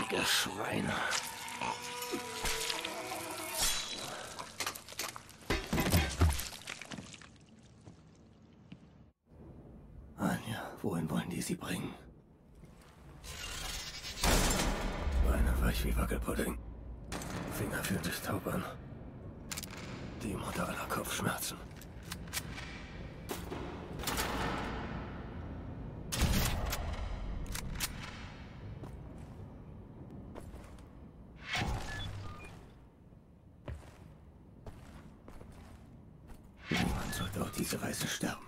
Dreckige Schweine. Anja, wohin wollen die sie bringen? Beine weich wie Wackelpudding. Finger fühlt sich taub an. Die Mutter aller Kopfschmerzen. Niemand sollte auf diese Weise sterben.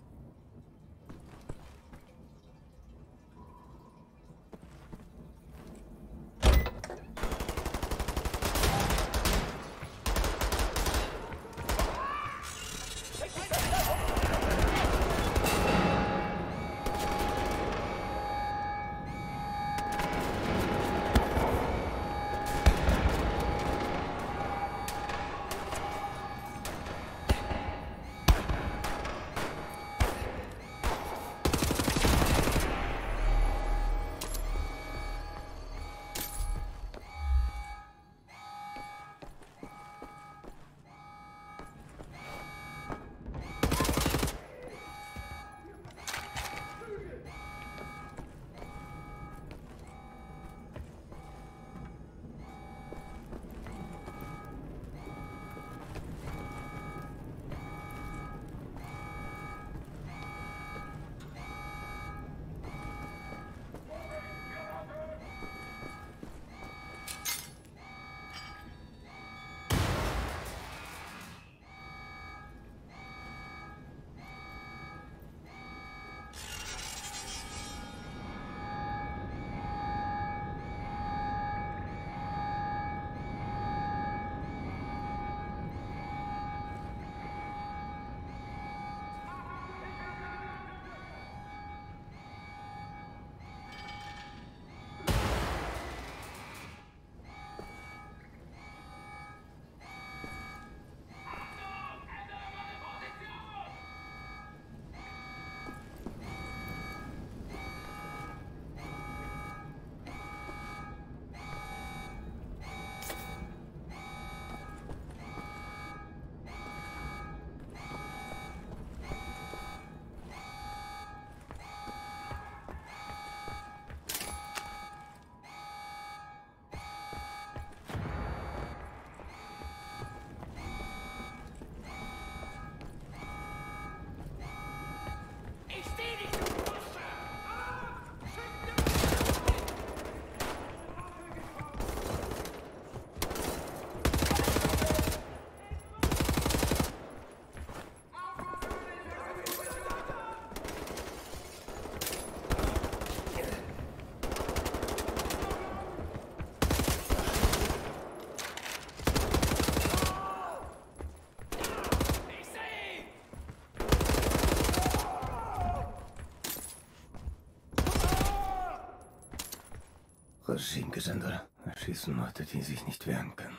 Regimegesindel erschießen Leute, die sich nicht wehren können.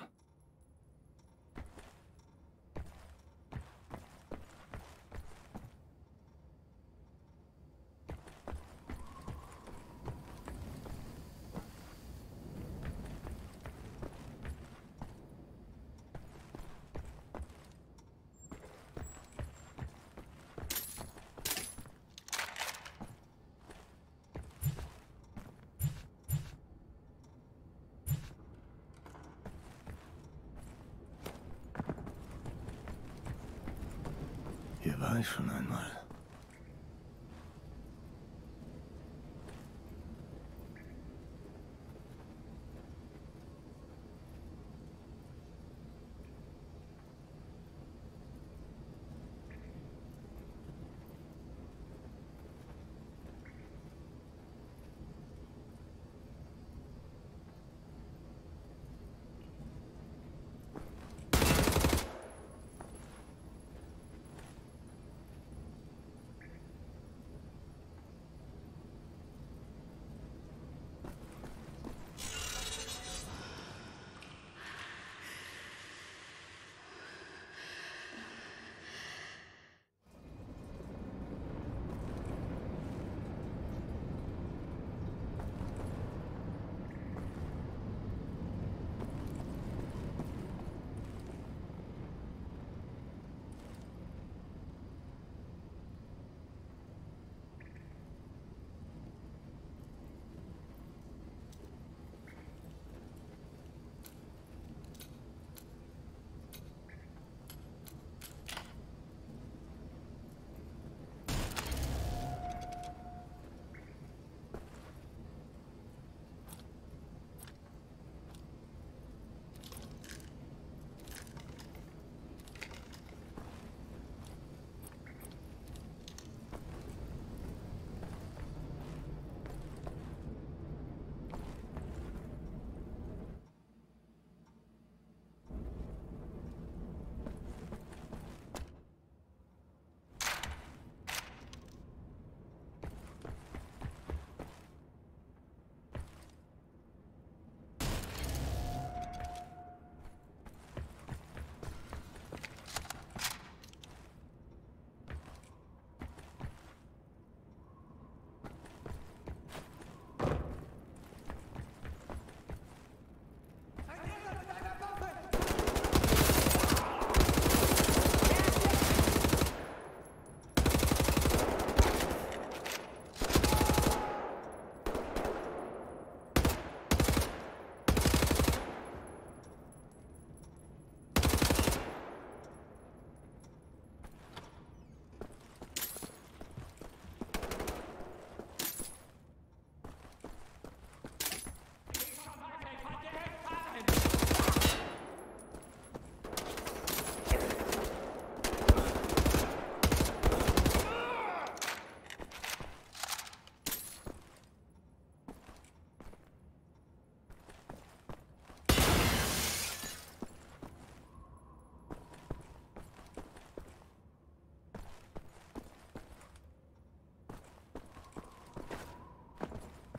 Hier war ich schon einmal.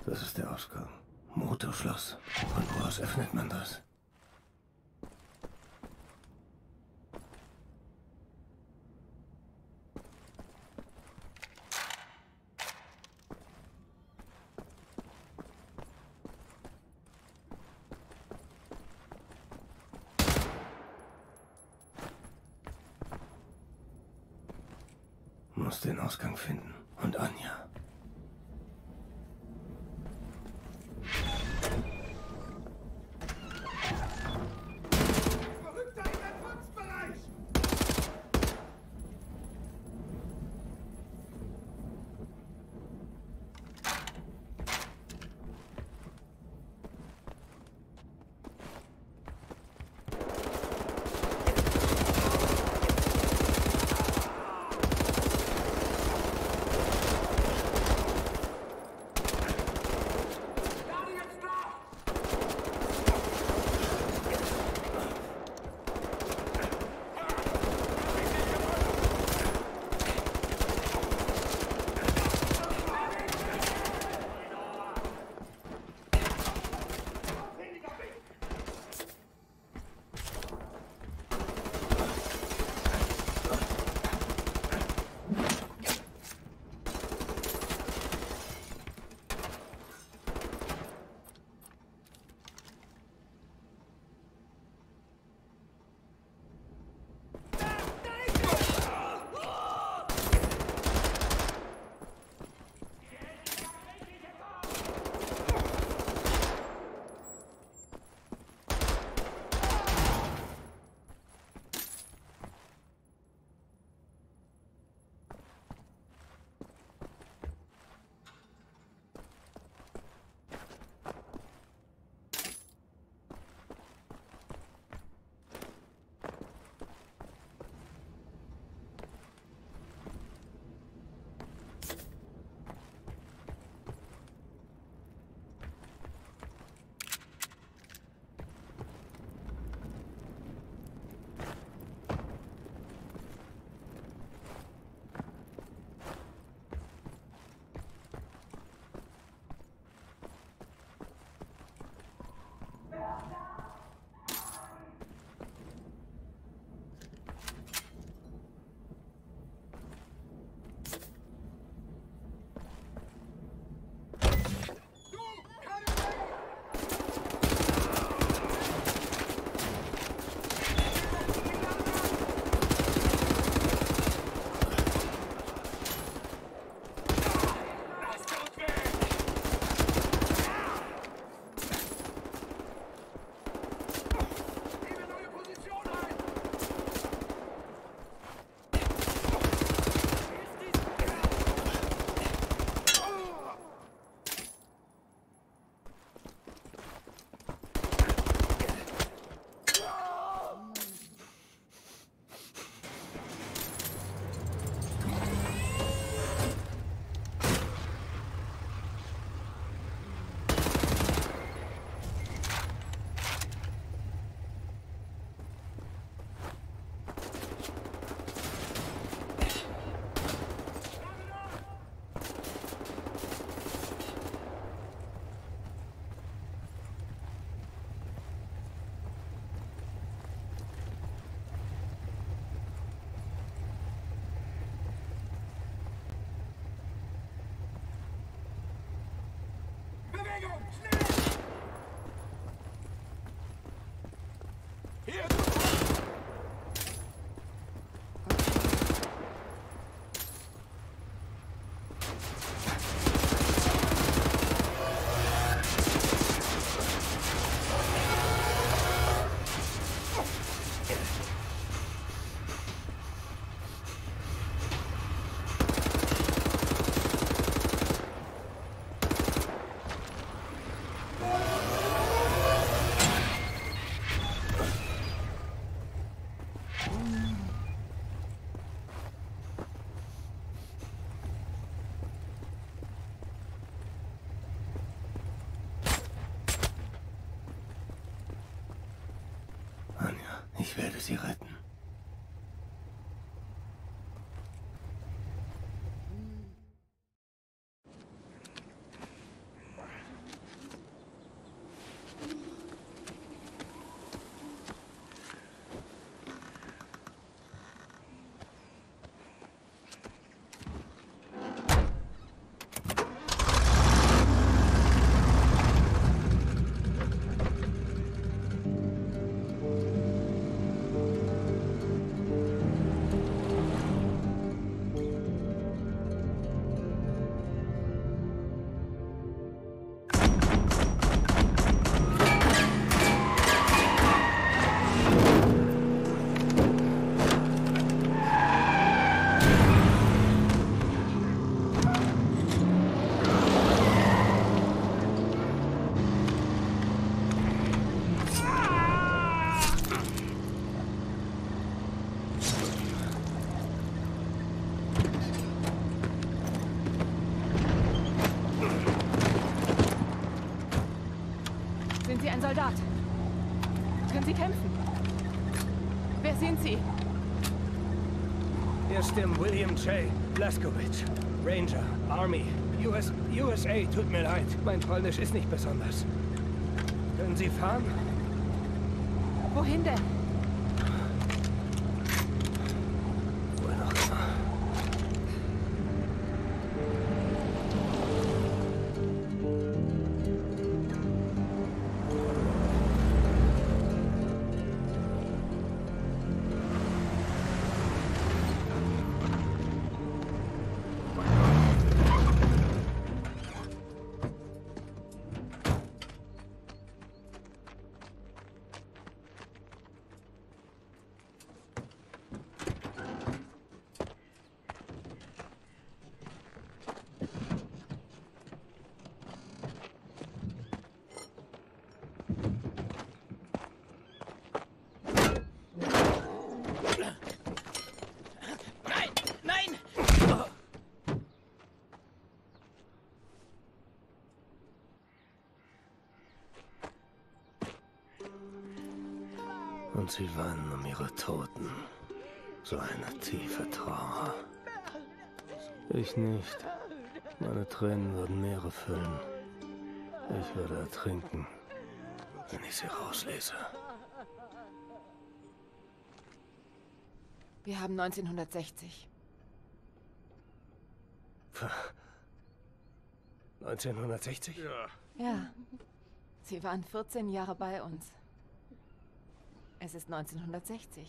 Das ist der Ausgang. Motorschloss. Von wo aus öffnet man das? Muss den Ausgang finden. Und Anja. Ich werde sie retten. Soldat. Können Sie kämpfen? Wer sind Sie? Hier stimmt William J. Blaskowitz. Ranger, Army, USA. Tut mir leid, mein Polnisch ist nicht besonders. Können Sie fahren? Wohin denn? Wohin auch immer. Und sie weinen um ihre Toten. So eine tiefe Trauer. Ich nicht. Meine Tränen würden Meere füllen. Ich würde ertrinken, wenn ich sie rauslese. Wir haben 1960. 1960? Ja. Sie waren 14 Jahre bei uns. Es ist 1960.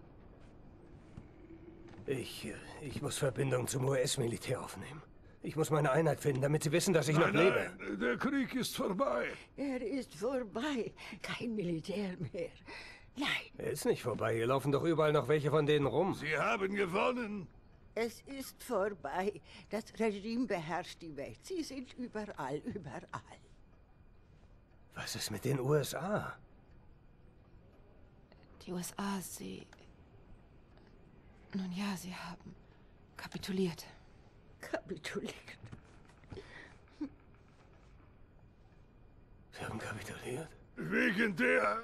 Ich muss Verbindung zum US-Militär aufnehmen. Ich muss meine Einheit finden, damit sie wissen, dass ich noch lebe. Nein, der Krieg ist vorbei. Er ist vorbei. Kein Militär mehr. Nein, Er ist nicht vorbei. Hier laufen doch überall noch welche von denen rum. Sie haben gewonnen. es ist vorbei. Das Regime beherrscht die Welt. Sie sind überall, überall. Was ist mit den USA? Die USA, Nun ja, sie haben kapituliert. Kapituliert. Sie haben kapituliert? Wegen der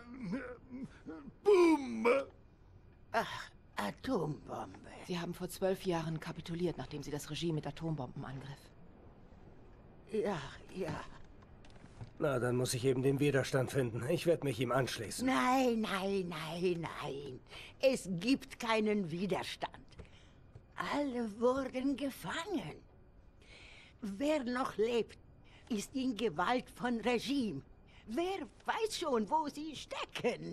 Bombe. Ach, Atombombe. Sie haben vor 12 Jahren kapituliert, nachdem sie das Regime mit Atombomben angriff. Ja, ja. Na, dann muss ich eben den Widerstand finden. Ich werde mich ihm anschließen. Nein, nein, nein, nein. Es gibt keinen Widerstand. Alle wurden gefangen. Wer noch lebt, ist in Gewalt von Regime. Wer weiß schon, wo sie stecken?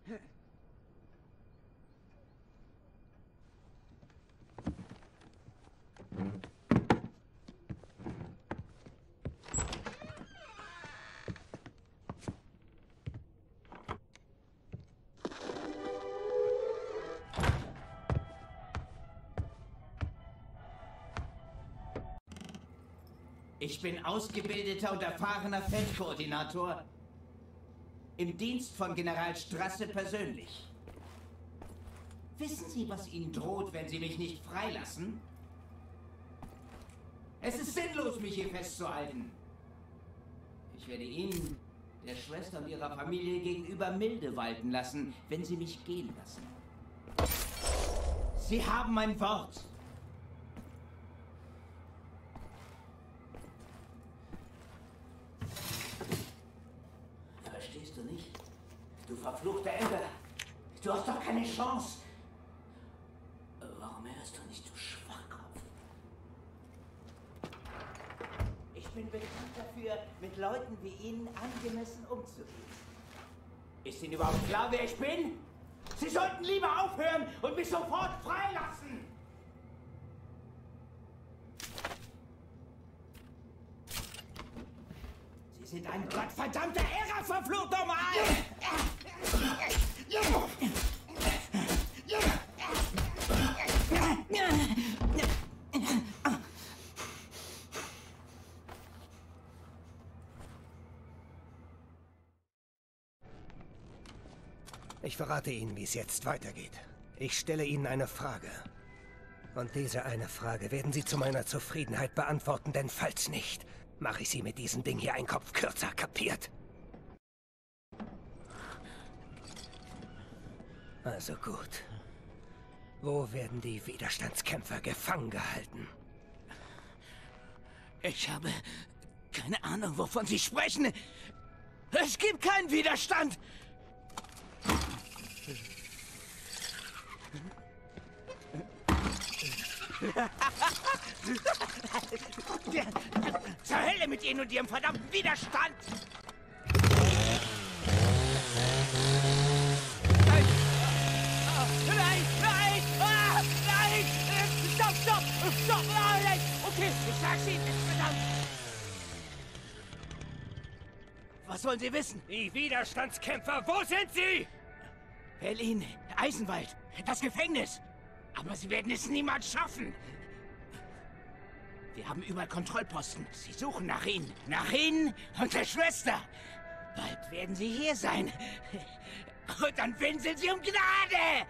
Ich bin ausgebildeter und erfahrener Feldkoordinator im Dienst von General Strasse persönlich. Wissen Sie, was Ihnen droht, wenn Sie mich nicht freilassen? Es ist sinnlos, mich hier festzuhalten. Ich werde Ihnen, der Schwester und ihrer Familie gegenüber milde walten lassen, wenn Sie mich gehen lassen. Sie haben mein Wort. Verstehst du nicht? Du verfluchter Ember! Du hast doch keine Chance! Warum hörst du nicht, du Schwachkopf? Ich bin bekannt dafür, mit Leuten wie Ihnen angemessen umzugehen. Ist Ihnen überhaupt klar, wer ich bin? Sie sollten lieber aufhören und mich sofort freilassen! Sie sind ein gottverdammter Irrer, verflucht nochmal! Ich verrate Ihnen, wie es jetzt weitergeht. Ich stelle Ihnen eine Frage. Und diese eine Frage werden Sie zu meiner Zufriedenheit beantworten, denn falls nicht, mache ich Sie mit diesem Ding hier einen Kopf kürzer, kapiert? Also gut. Wo werden die Widerstandskämpfer gefangen gehalten? Ich habe keine Ahnung, wovon Sie sprechen. Es gibt keinen Widerstand. Zur Hölle mit Ihnen und Ihrem verdammten Widerstand! Nein! Nein! Nein! Ah, nein! Stopp! Stopp! Stopp! Nein! Okay, ich sag's Ihnen, verdammt! Was wollen Sie wissen? Die Widerstandskämpfer, wo sind sie? Berlin, Eisenwald, das Gefängnis. Aber Sie werden es niemals schaffen. Wir haben überall Kontrollposten. Sie suchen nach Ihnen. Nach Ihnen und der Schwester. Bald werden Sie hier sein. Und dann winseln Sie um Gnade.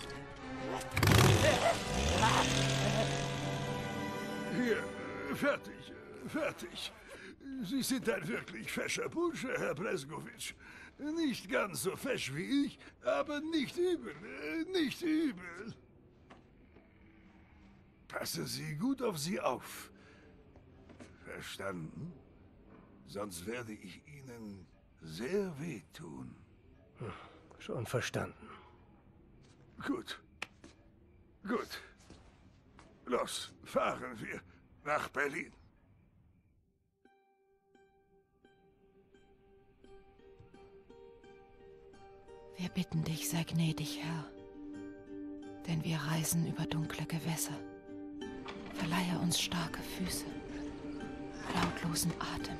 Hier, fertig, fertig. Sie sind ein wirklich fescher Bursche, Herr Bleskowitsch. Nicht ganz so fesch wie ich, aber nicht übel, nicht übel. Passen Sie gut auf sie auf. Verstanden? Sonst werde ich Ihnen sehr wehtun. Schon verstanden. Gut. Gut. Los, fahren wir nach Berlin. Wir bitten dich, sei gnädig, Herr. Denn wir reisen über dunkle Gewässer. Verleihe uns starke Füße, lautlosen Atem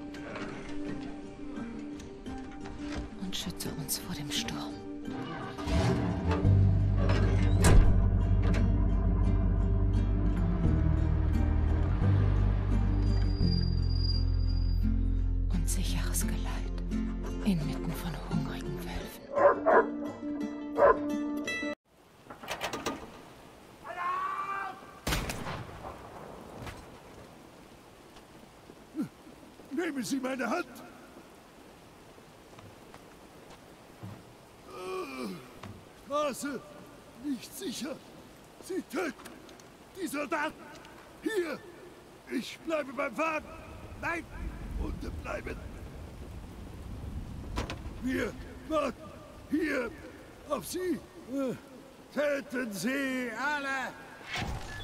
und schütze uns vor dem Sturm. Und sicheres Geleit inmitten von hungrigen Wölfen. Nehmen Sie meine Hand! Straße nicht sicher. Sie töten die Soldaten. Hier! Ich bleibe beim Wagen. Nein! Unten bleiben. Wir warten hier auf Sie. Töten Sie alle!